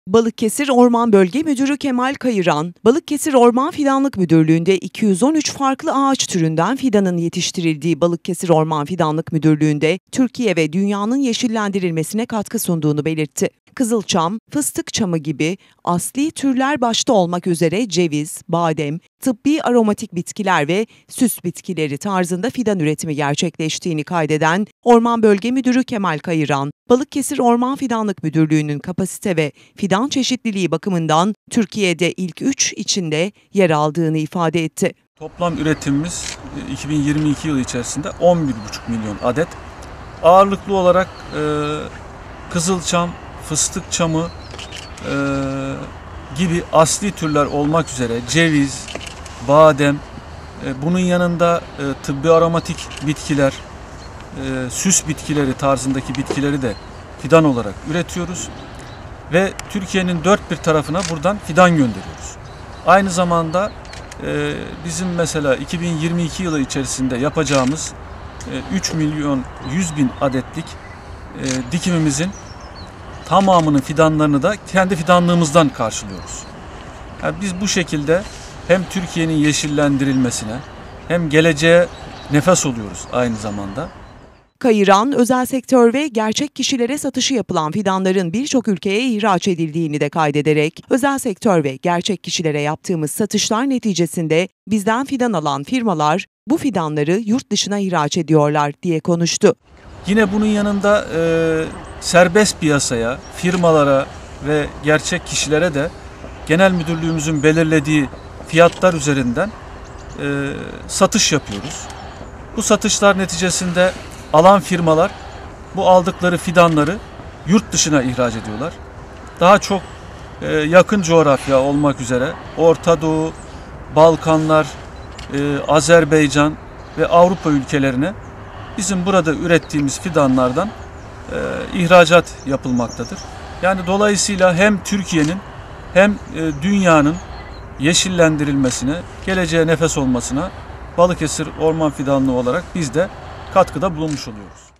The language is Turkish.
Balıkesir Orman Bölge Müdürü Kemal Kayıran, Balıkesir Orman Fidanlık Müdürlüğü'nde 213 farklı ağaç türünden fidanın yetiştirildiği Balıkesir Orman Fidanlık Müdürlüğü'nde Türkiye ve dünyanın yeşillendirilmesine katkı sunduğunu belirtti. Kızılçam, fıstık çamı gibi asli türler başta olmak üzere ceviz, badem, tıbbi aromatik bitkiler ve süs bitkileri tarzında fidan üretimi gerçekleştiğini kaydeden Orman Bölge Müdürü Kemal Kayıran, Balıkesir Orman Fidanlık Müdürlüğü'nün kapasite ve fidan çeşitliliği bakımından Türkiye'de ilk 3 içinde yer aldığını ifade etti. Toplam üretimimiz 2022 yılı içerisinde 11,5 milyon adet. Ağırlıklı olarak kızılçam, fıstık çamı gibi asli türler olmak üzere ceviz, badem, bunun yanında tıbbi aromatik bitkiler, süs bitkileri tarzındaki bitkileri de fidan olarak üretiyoruz. Ve Türkiye'nin dört bir tarafına buradan fidan gönderiyoruz. Aynı zamanda bizim mesela 2022 yılı içerisinde yapacağımız 3 milyon 100 bin adetlik dikimimizin tamamının fidanlarını da kendi fidanlığımızdan karşılıyoruz. Yani biz bu şekilde hem Türkiye'nin yeşillendirilmesine hem geleceğe nefes oluyoruz aynı zamanda. Kayıran, özel sektör ve gerçek kişilere satışı yapılan fidanların birçok ülkeye ihraç edildiğini de kaydederek, özel sektör ve gerçek kişilere yaptığımız satışlar neticesinde bizden fidan alan firmalar bu fidanları yurt dışına ihraç ediyorlar diye konuştu. Yine bunun yanında serbest piyasaya, firmalara ve gerçek kişilere de genel müdürlüğümüzün belirlediği fiyatlar üzerinden satış yapıyoruz. Bu satışlar neticesinde alan firmalar bu aldıkları fidanları yurt dışına ihraç ediyorlar. Daha çok yakın coğrafya olmak üzere Orta Doğu, Balkanlar, Azerbaycan ve Avrupa ülkelerine bizim burada ürettiğimiz fidanlardan ihracat yapılmaktadır. Yani dolayısıyla hem Türkiye'nin hem dünyanın yeşillendirilmesine, geleceğe nefes olmasına Balıkesir Orman Fidanlığı olarak biz de katkıda bulunmuş oluyoruz.